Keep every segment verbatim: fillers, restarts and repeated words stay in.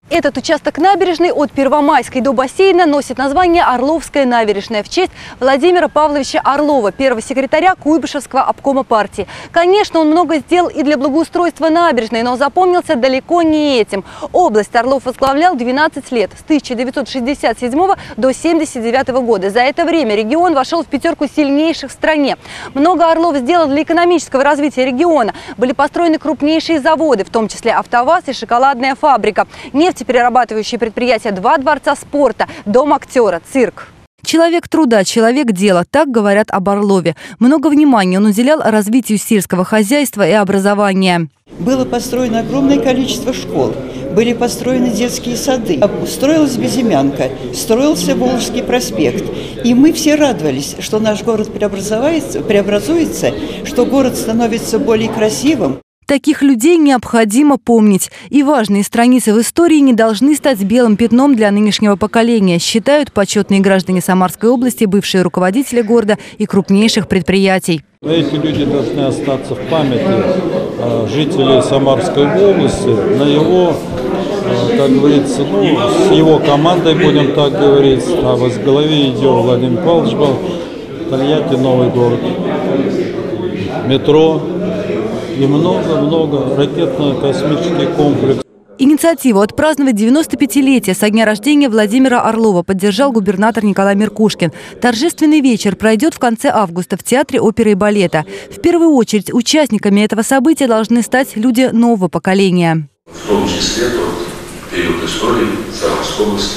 Этот участок набережной от Первомайской до бассейна носит название Орловская набережная в честь Владимира Павловича Орлова, первого секретаря Куйбышевского обкома партии. Конечно, он много сделал и для благоустройства набережной, но запомнился далеко не этим. Область Орлов возглавлял двенадцать лет, с тысяча девятьсот шестьдесят седьмого до семьдесят девятого года. За это время регион вошел в пятерку сильнейших в стране. Много Орлов сделал для экономического развития региона. Были построены крупнейшие заводы, в том числе АвтоВАЗ и шоколадная фабрика. Нефтеперерабатывающие предприятия, два дворца спорта, дом актера, цирк. Человек труда, человек дела, так говорят об Орлове. Много внимания он уделял развитию сельского хозяйства и образования. Было построено огромное количество школ, были построены детские сады, строилась Безымянка, строился Волжский проспект. И мы все радовались, что наш город преобразуется, преобразуется, что город становится более красивым. Таких людей необходимо помнить. И важные страницы в истории не должны стать белым пятном для нынешнего поколения, считают почетные граждане Самарской области, бывшие руководители города и крупнейших предприятий. Эти люди должны остаться в памяти жителей Самарской области, на его, как говорится, ну, с его командой, будем так говорить, а во главе идет Владимир Павлович был, Тольятти, новый город, метро. И много-много ракетно-космический комплекс. Инициативу отпраздновать девяностопятилетие со дня рождения Владимира Орлова поддержал губернатор Николай Меркушкин. Торжественный вечер пройдет в конце августа в Театре оперы и балета. В первую очередь участниками этого события должны стать люди нового поколения. В том числе тот период истории Самарской области,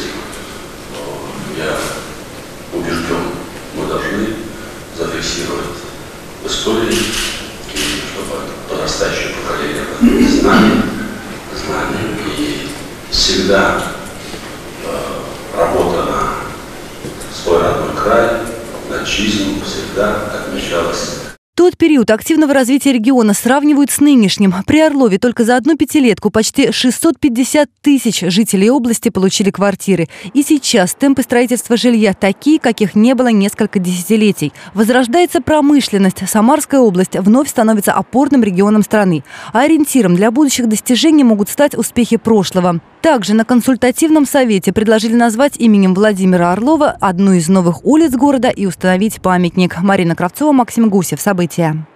я убежден, мы должны зафиксировать в истории, подрастающее поколение знания, знания и всегда э, работа на свой родной край, на отчизну всегда отмечалась. Тот период активного развития региона сравнивают с нынешним. При Орлове только за одну пятилетку почти шестьсот пятьдесят тысяч жителей области получили квартиры. И сейчас темпы строительства жилья такие, каких не было несколько десятилетий. Возрождается промышленность. Самарская область вновь становится опорным регионом страны. А ориентиром для будущих достижений могут стать успехи прошлого. Также на консультативном совете предложили назвать именем Владимира Орлова одну из новых улиц города и установить памятник. Марина Кравцова, Максим Гусев. События.